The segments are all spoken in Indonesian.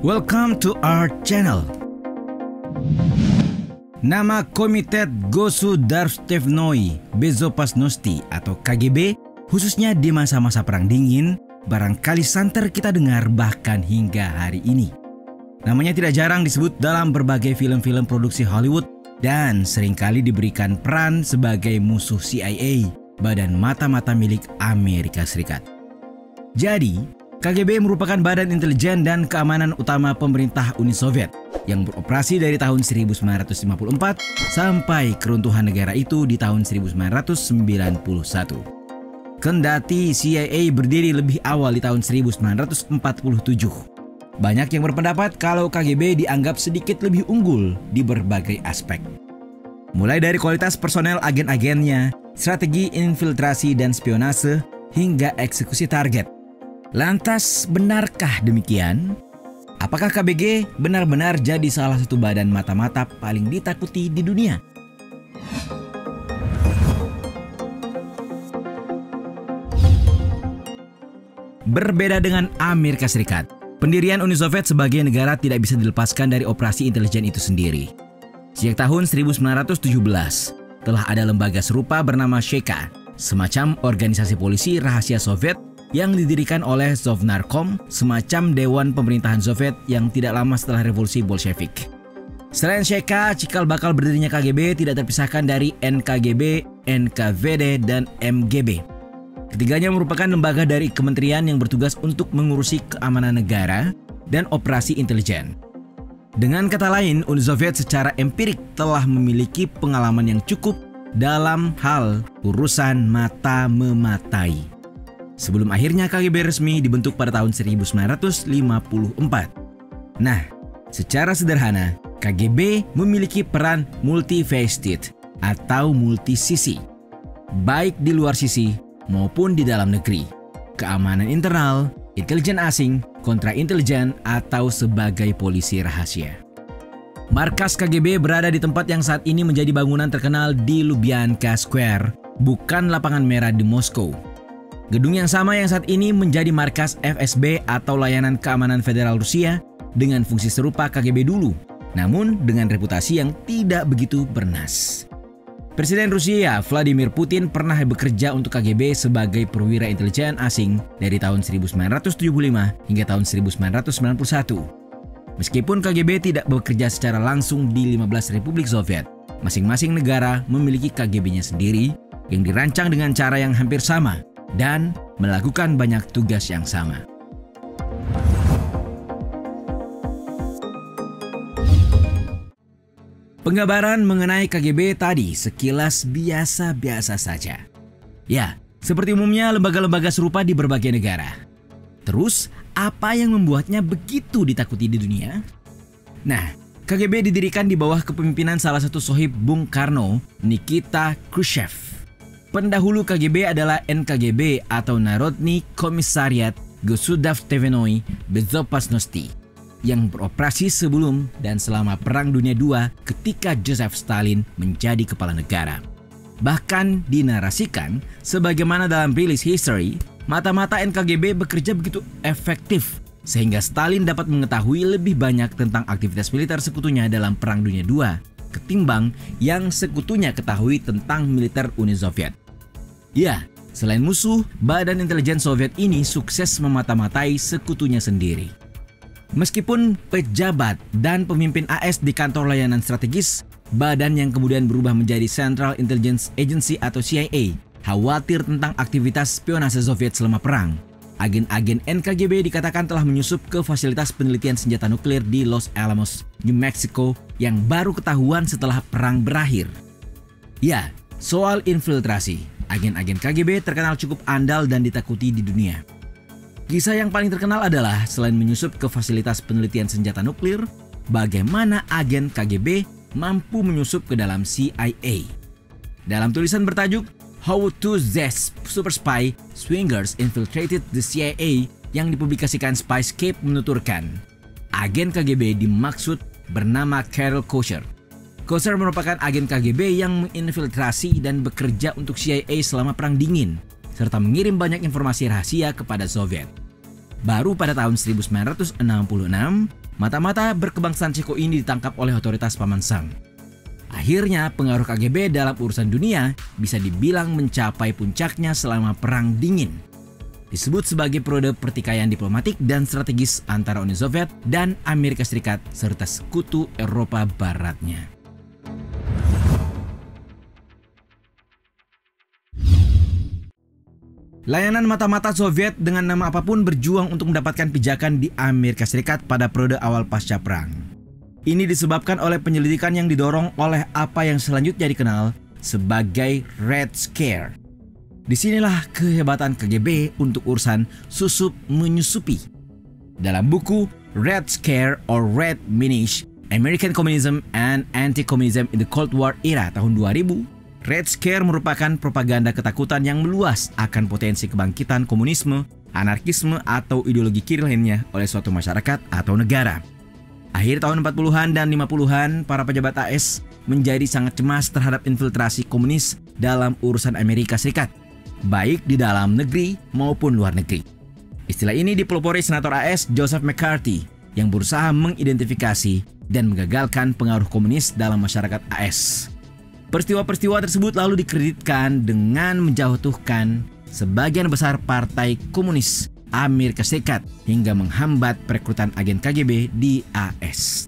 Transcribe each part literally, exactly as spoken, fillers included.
Welcome to our channel. Nama Komitet Gosudarstevnoi Bezopasnosti atau K G B khususnya di masa-masa Perang Dingin barangkali santer kita dengar bahkan hingga hari ini. Namanya tidak jarang disebut dalam berbagai film-film produksi Hollywood dan seringkali diberikan peran sebagai musuh C I A, badan mata-mata milik Amerika Serikat. Jadi, K G B merupakan badan intelijen dan keamanan utama pemerintah Uni Soviet yang beroperasi dari tahun seribu sembilan ratus lima puluh empat sampai keruntuhan negara itu di tahun seribu sembilan ratus sembilan puluh satu. Kendati C I A berdiri lebih awal di tahun seribu sembilan ratus empat puluh tujuh, banyak yang berpendapat kalau K G B dianggap sedikit lebih unggul di berbagai aspek. Mulai dari kualitas personel agen-agennya, strategi infiltrasi dan spionase, hingga eksekusi target. Lantas, benarkah demikian? Apakah K B G benar-benar jadi salah satu badan mata-mata paling ditakuti di dunia? Berbeda dengan Amerika Serikat, pendirian Uni Soviet sebagai negara tidak bisa dilepaskan dari operasi intelijen itu sendiri. Sejak tahun seribu sembilan ratus tujuh belas, telah ada lembaga serupa bernama Sheka, semacam organisasi polisi rahasia Soviet yang didirikan oleh Sovnarkom, semacam dewan pemerintahan Soviet yang tidak lama setelah revolusi Bolshevik. Selain Sheka, cikal bakal berdirinya K G B tidak terpisahkan dari N K G B, N K V D, dan M G B. Ketiganya merupakan lembaga dari kementerian yang bertugas untuk mengurusi keamanan negara dan operasi intelijen. Dengan kata lain, Uni Soviet secara empirik telah memiliki pengalaman yang cukup dalam hal urusan mata-mematai. Sebelum akhirnya K G B resmi dibentuk pada tahun seribu sembilan ratus lima puluh empat. Nah, secara sederhana, K G B memiliki peran multifaceted atau multisisi, baik di luar sisi maupun di dalam negeri, keamanan internal, intelijen asing, kontra-intelijen, atau sebagai polisi rahasia. Markas K G B berada di tempat yang saat ini menjadi bangunan terkenal di Lubyanka Square, bukan lapangan merah di Moskow. Gedung yang sama yang saat ini menjadi markas F S B atau Layanan Keamanan Federal Rusia dengan fungsi serupa K G B dulu, namun dengan reputasi yang tidak begitu bernas. Presiden Rusia Vladimir Putin pernah bekerja untuk K G B sebagai perwira intelijen asing dari tahun seribu sembilan ratus tujuh puluh lima hingga tahun seribu sembilan ratus sembilan puluh satu. Meskipun K G B tidak bekerja secara langsung di lima belas Republik Soviet, masing-masing negara memiliki K G B-nya sendiri yang dirancang dengan cara yang hampir sama dan melakukan banyak tugas yang sama. Penggambaran mengenai K G B tadi sekilas biasa-biasa saja. Ya, seperti umumnya lembaga-lembaga serupa di berbagai negara. Terus, apa yang membuatnya begitu ditakuti di dunia? Nah, K G B didirikan di bawah kepemimpinan salah satu sohib Bung Karno, Nikita Khrushchev. Pendahulu K G B adalah N K G B atau Narodny Komissariat Gosudarstevnoi Bezopasnosti yang beroperasi sebelum dan selama Perang Dunia kedua ketika Joseph Stalin menjadi kepala negara. Bahkan dinarasikan sebagaimana dalam rilis History, mata-mata N K G B bekerja begitu efektif sehingga Stalin dapat mengetahui lebih banyak tentang aktivitas militer sekutunya dalam Perang Dunia kedua ketimbang yang sekutunya ketahui tentang militer Uni Soviet. Ya, selain musuh, badan intelijen Soviet ini sukses memata-matai sekutunya sendiri. Meskipun pejabat dan pemimpin A S di kantor layanan strategis, badan yang kemudian berubah menjadi Central Intelligence Agency atau C I A, khawatir tentang aktivitas spionase Soviet selama perang. Agen-agen N K G B dikatakan telah menyusup ke fasilitas penelitian senjata nuklir di Los Alamos, New Mexico yang baru ketahuan setelah perang berakhir. Ya, soal infiltrasi, agen-agen K G B terkenal cukup andal dan ditakuti di dunia. Kisah yang paling terkenal adalah selain menyusup ke fasilitas penelitian senjata nuklir, bagaimana agen K G B mampu menyusup ke dalam C I A. Dalam tulisan bertajuk How to the Super Spy Swingers Infiltrated the C I A yang dipublikasikan Spyscape menuturkan, agen K G B dimaksud bernama Carol Kosher. Kosher merupakan agen K G B yang menginfiltrasi dan bekerja untuk C I A selama Perang Dingin, serta mengirim banyak informasi rahasia kepada Soviet. Baru pada tahun seribu sembilan ratus enam puluh enam, mata-mata berkebangsaan Ceko ini ditangkap oleh otoritas Paman Sam. Akhirnya pengaruh K G B dalam urusan dunia bisa dibilang mencapai puncaknya selama Perang Dingin. Disebut sebagai periode pertikaian diplomatik dan strategis antara Uni Soviet dan Amerika Serikat serta sekutu Eropa Baratnya. Layanan mata-mata Soviet dengan nama apapun berjuang untuk mendapatkan pijakan di Amerika Serikat pada periode awal pasca perang. Ini disebabkan oleh penyelidikan yang didorong oleh apa yang selanjutnya dikenal sebagai Red Scare. Disinilah kehebatan K G B untuk urusan susup menyusupi. Dalam buku Red Scare or Red Menace, American Communism and Anti-Communism in the Cold War Era tahun dua ribu, Red Scare merupakan propaganda ketakutan yang meluas akan potensi kebangkitan komunisme, anarkisme, atau ideologi kiri lainnya oleh suatu masyarakat atau negara. Akhir tahun empat puluhan dan lima puluhan, para pejabat A S menjadi sangat cemas terhadap infiltrasi komunis dalam urusan Amerika Serikat, baik di dalam negeri maupun luar negeri. Istilah ini dipelopori Senator A S Joseph McCarthy yang berusaha mengidentifikasi dan menggagalkan pengaruh komunis dalam masyarakat A S. Peristiwa-peristiwa tersebut lalu dikreditkan dengan menjatuhkan sebagian besar partai komunis Amerika Serikat hingga menghambat perekrutan agen K G B di A S.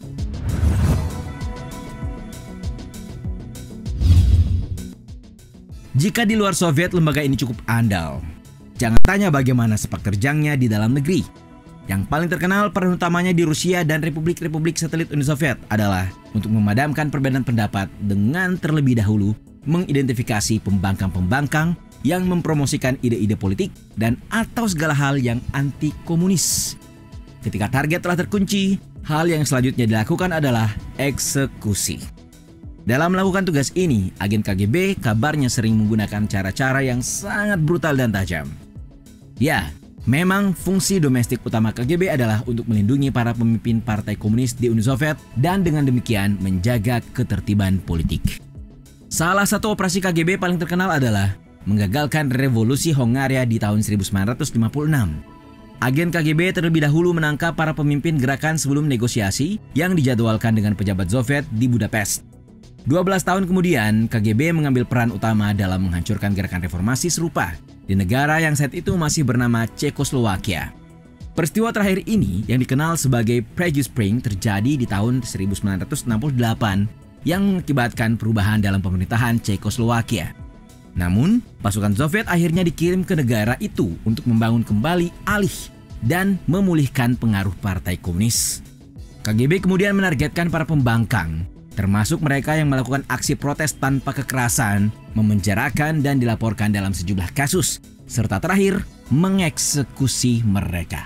Jika di luar Soviet lembaga ini cukup andal, jangan tanya bagaimana sepak terjangnya di dalam negeri. Yang paling terkenal peran utamanya di Rusia dan Republik-Republik satelit Uni Soviet adalah untuk memadamkan perbedaan pendapat dengan terlebih dahulu mengidentifikasi pembangkang-pembangkang yang mempromosikan ide-ide politik dan atau segala hal yang anti komunis. Ketika target telah terkunci, hal yang selanjutnya dilakukan adalah eksekusi. Dalam melakukan tugas ini, agen K G B kabarnya sering menggunakan cara-cara yang sangat brutal dan tajam. Ya, memang fungsi domestik utama K G B adalah untuk melindungi para pemimpin partai komunis di Uni Soviet dan dengan demikian menjaga ketertiban politik. Salah satu operasi K G B paling terkenal adalah menggagalkan revolusi Hongaria di tahun seribu sembilan ratus lima puluh enam. Agen K G B terlebih dahulu menangkap para pemimpin gerakan sebelum negosiasi yang dijadwalkan dengan pejabat Soviet di Budapest. dua belas tahun kemudian, K G B mengambil peran utama dalam menghancurkan gerakan reformasi serupa di negara yang saat itu masih bernama Cekoslowakia. Peristiwa terakhir ini yang dikenal sebagai Prague Spring terjadi di tahun seribu sembilan ratus enam puluh delapan yang mengakibatkan perubahan dalam pemerintahan Cekoslowakia. Namun, pasukan Soviet akhirnya dikirim ke negara itu untuk membangun kembali alih dan memulihkan pengaruh partai komunis. K G B kemudian menargetkan para pembangkang, termasuk mereka yang melakukan aksi protes tanpa kekerasan, memenjarakan dan dilaporkan dalam sejumlah kasus, serta terakhir mengeksekusi mereka.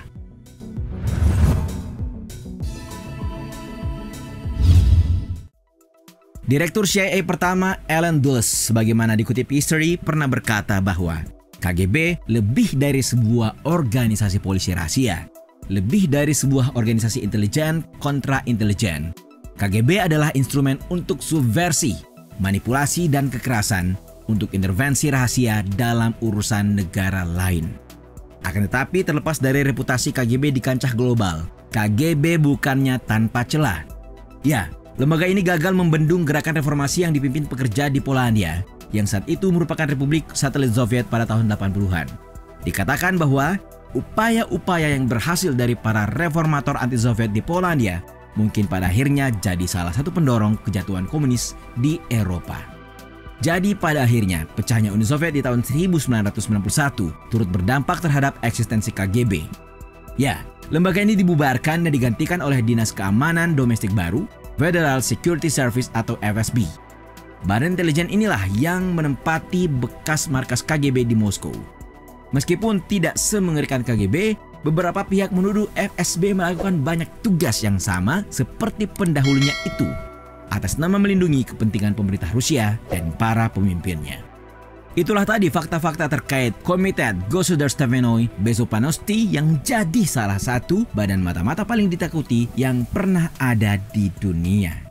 Direktur C I A pertama Allen Dulles, sebagaimana dikutip History, pernah berkata bahwa K G B lebih dari sebuah organisasi polisi rahasia, lebih dari sebuah organisasi intelijen kontra intelijen. K G B adalah instrumen untuk subversi, manipulasi, dan kekerasan untuk intervensi rahasia dalam urusan negara lain. Akan tetapi, terlepas dari reputasi K G B di kancah global, K G B bukannya tanpa celah. Ya, lembaga ini gagal membendung gerakan reformasi yang dipimpin pekerja di Polandia, yang saat itu merupakan republik satelit Soviet pada tahun delapan puluhan. Dikatakan bahwa upaya-upaya yang berhasil dari para reformator anti-Soviet di Polandia mungkin pada akhirnya jadi salah satu pendorong kejatuhan komunis di Eropa. Jadi pada akhirnya, pecahnya Uni Soviet di tahun seribu sembilan ratus sembilan puluh satu turut berdampak terhadap eksistensi K G B. Ya, lembaga ini dibubarkan dan digantikan oleh Dinas Keamanan Domestik baru, Federal Security Service atau F S B. Badan intelijen inilah yang menempati bekas markas K G B di Moskow. Meskipun tidak semengerikan K G B, beberapa pihak menuduh F S B melakukan banyak tugas yang sama seperti pendahulunya itu, atas nama melindungi kepentingan pemerintah Rusia dan para pemimpinnya. Itulah tadi fakta-fakta terkait Komitet Gosudarstvennoy Bezopanosti yang jadi salah satu badan mata-mata paling ditakuti yang pernah ada di dunia.